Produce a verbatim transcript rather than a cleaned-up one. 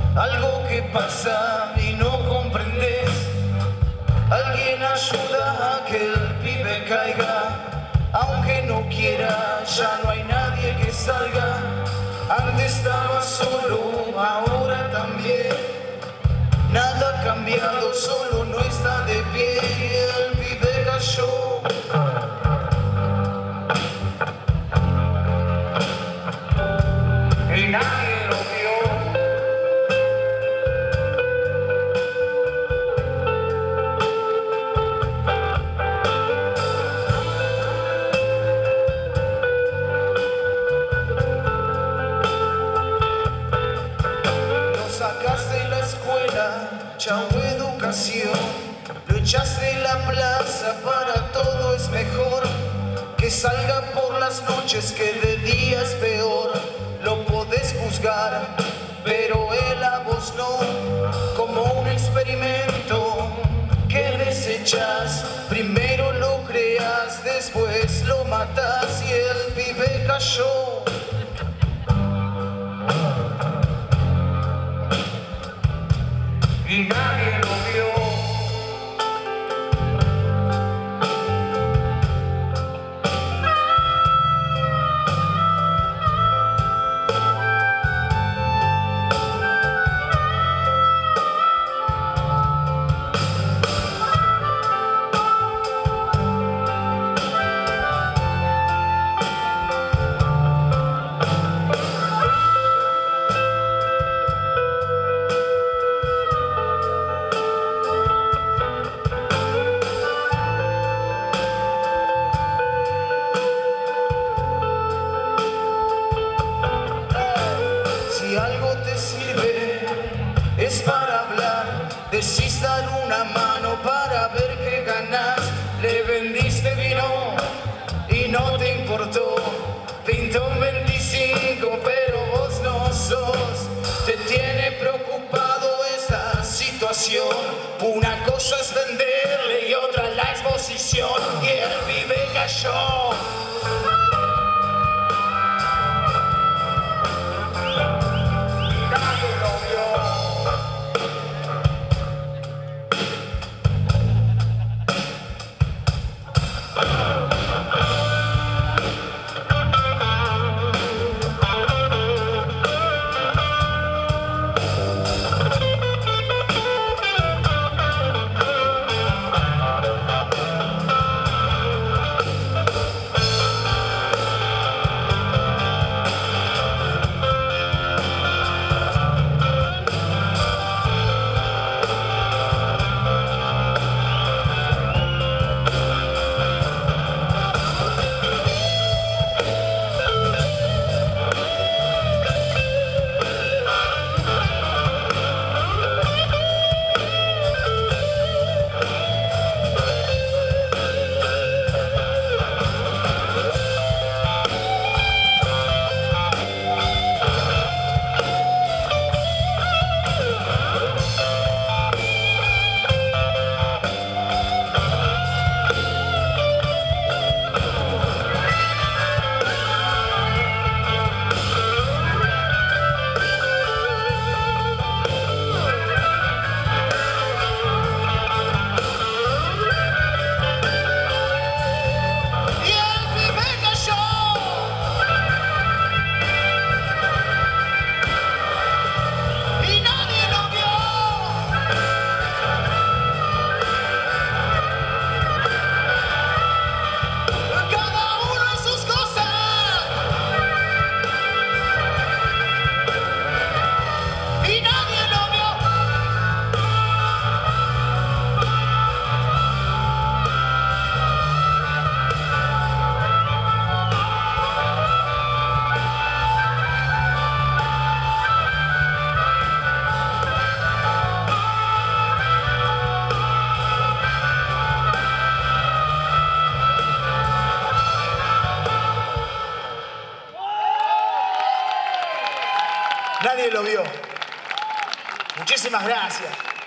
algo que pasa y no comprendes. Alguien ayuda a que el pibe caiga, aunque no quiera, ya no hay nadie que salga. Antes estaba solo, ahora también. Nada ha cambiado, solo no está de pie. El pibe cayó. Y nadie lo vio. Lo sacaste de la escuela, chau educación. Lo echaste de la plaza, para todo es mejor. Que salga por las noches, que de día es peor. Lo podés juzgar, pero él a vos no. Como un experimento que desechas. Primero lo creas, después lo matas. Y el pibe cayó. Y nadie lo vio. Si algo te sirve es para hablar, decís dar una mano para ver qué ganás. Le vendiste vino y no te importó. Pintó un veinticinco pero vos no sos. Te tiene preocupado esta situación. Una cosa es venderle y otra la exposición. Y el pibe cayó. Nadie lo vio. Muchísimas gracias.